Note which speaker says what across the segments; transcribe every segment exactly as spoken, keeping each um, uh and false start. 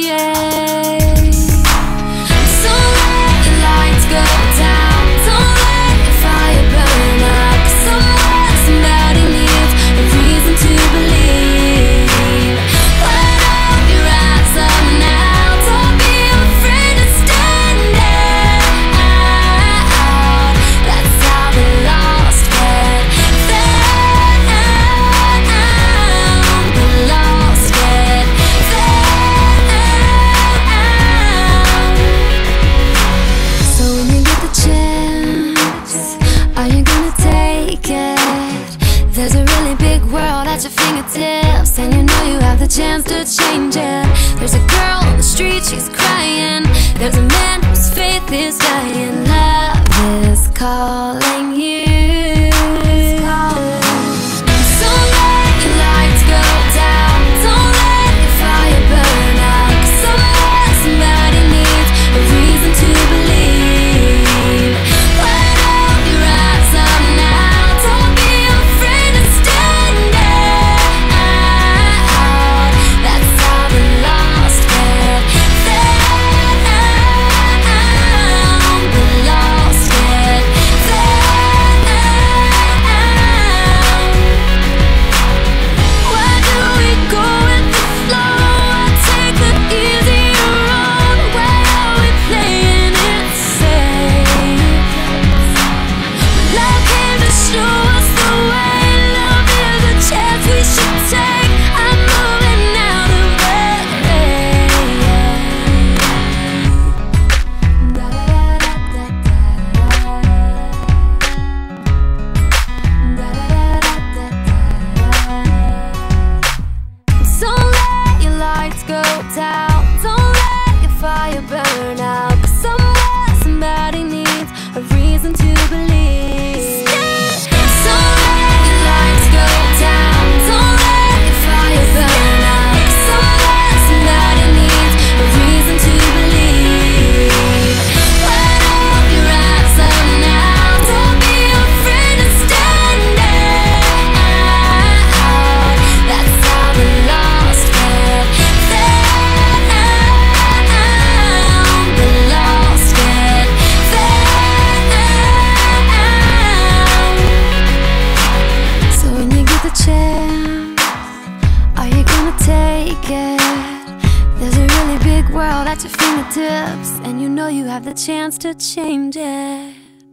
Speaker 1: yeah. So let your lights go down, don't let your fire burn out, 'cause someone, somebody needs a reason to believe. Put up your eyes up now, don't be afraid to stand out. That's how the lost get found. The lost get found. So when you get the chance, are you gonna take it? There's a really big world at your fingertips, and you know you have the chance to change it. There's a girl on the street, she's crying. There's a man whose faith is dying. Love is calling you. So let your lights go down, don't let your fire burn out, 'cause someone, somebody needs a reason to believe. Put up your eyes up now, don't be afraid to stand out. That's how the lost get found. The lost get found. Why do we go with the flow? I take the easier road. Why are we playing it safe? Love came to show us the way. Love is a chance we should take. I'm moving out of the So let your lights go down, don't let your fire burn out, 'cause someone, somebody needs a reason to believe. So let your lights go down, don't let your fire burn out, 'cause someone, somebody needs a reason to believe. Put up your eyes up now, don't be afraid to stand out. That's how the lost get found. The lost get found. So when you get the chance, are you gonna take it? There's a really big world at your fingertips, and you know you have the chance to change it.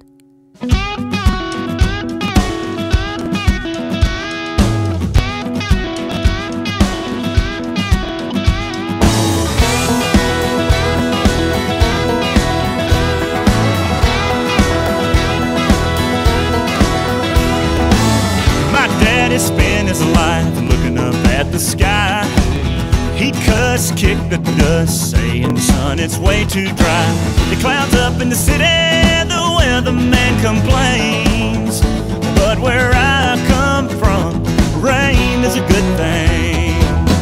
Speaker 2: My daddy spent his life looking up at the sky. He cuss, kick the dust, saying, son, it's way too dry. The clouds up in the city, the weatherman complains. But where I come from, rain is a good thing.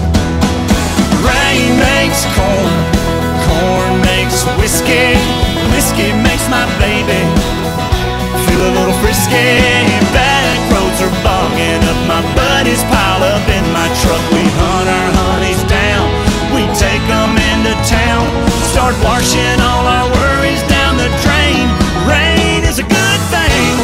Speaker 2: Rain makes corn, corn makes whiskey, whiskey makes my baby feel a little frisky. Back roads are bogging up, my buddies pile up in my truck. We hunt our honeys down, we take them into town, start washing all our worries down the drain. Rain is a good thing.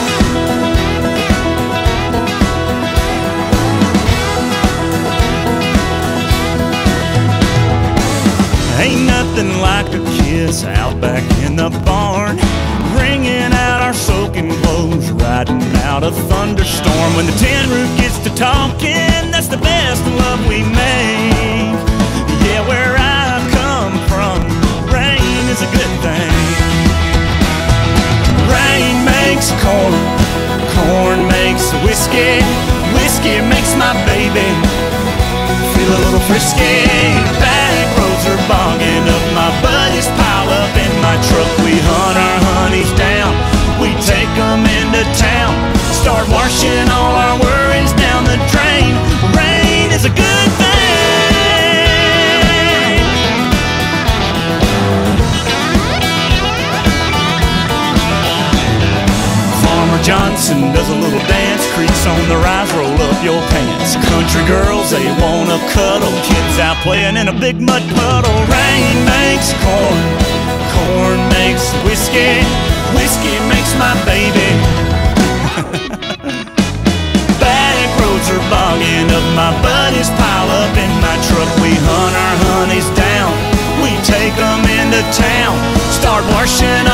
Speaker 2: Ain't nothing like a kiss out back in the barn, wringing out our soaking clothes, riding out a thunderstorm. When the tin roof gets to talking, that's the best love we make. Yeah, where I come from, rain is a good thing. Rain makes corn, corn makes whiskey, whiskey makes my baby feel a little frisky. Back roads are bogging up, my buddies pile up in my truck. We hunt our honeys down, we take them into town, start washing all our worries down the drain. Rain is a good thing. Farmer Johnson does a little dance, creaks on the rise, roll up your pants. Country girls, they wanna cuddle, kids out playing in a big mud puddle. Rain rain makes corn, corn makes whiskey, whiskey makes my baby. Back roads are bogging up, my buddies pile up in my truck. We hunt our honeys down, we take them into town, start washing